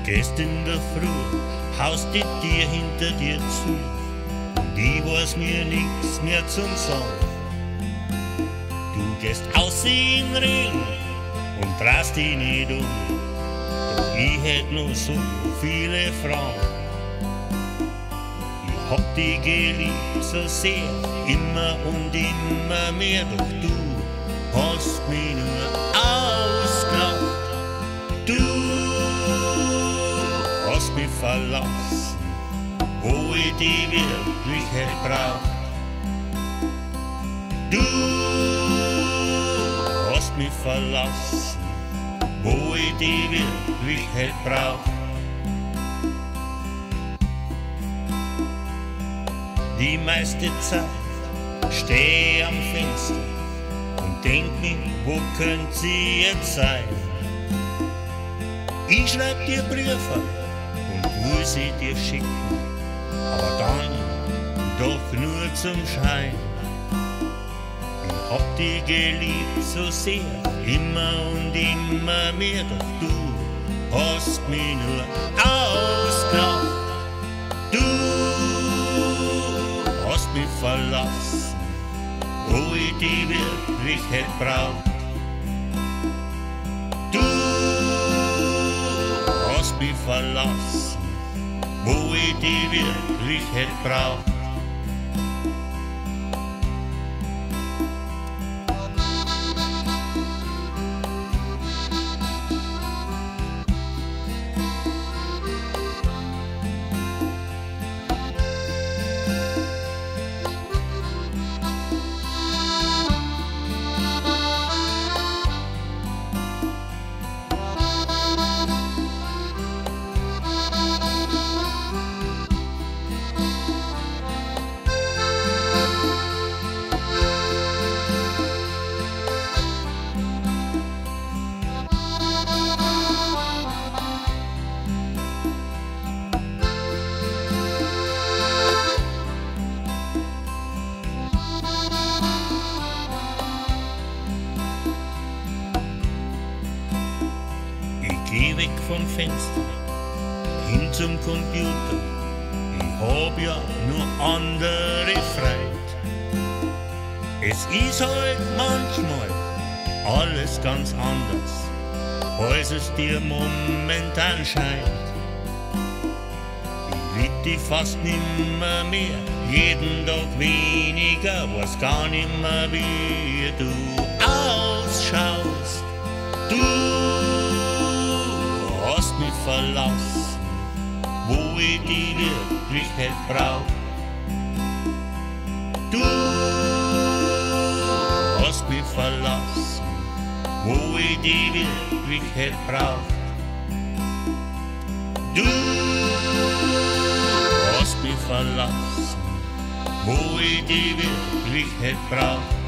gehst in der Früh, haust die Tür hinter dir zu, und ich weiß mir nix mehr zum Sagen. Du gehst aus in den Ring und drehst dich nicht um, doch ich hätt noch so viele Fragen. Ich hab dich geliebt so sehr, immer und immer mehr, doch du hast mich nur ausgelacht. Du hast mich verlassen, wo ich dich wirklich hätt braucht. Du hast mich verlassen, wo ich dich wirklich hätt braucht. Die meiste Zeit steh am Fenster und denk mir, wo könnt sie jetzt sein? Ich schreib dir Briefe und will sie dir schicken, aber dann doch nur zum Schein. Ich hab dich geliebt so sehr, immer und immer mehr, doch du hast mich nur ausgelacht. Du hast mich verlassen, wo ich dich wirklich hätt braucht. Du hast mich verlassen, wo ich dich wirklich hätt braucht. Geh weg vom Fenster, hin zum Computer, ich hab ja nur andere Freude. Es ist halt manchmal alles ganz anders, als es dir momentan scheint. Ich lieb dich fast nimmer mehr, jeden Tag weniger, weiß gar nimmer, wie du ausschaust. Du hast mich verlassen, wo ich dich wirklich hätt braucht. Du hast mich verlassen, wo ich dich wirklich hätt braucht. Du hast mich verlassen, wo ich dich wirklich hätt braucht.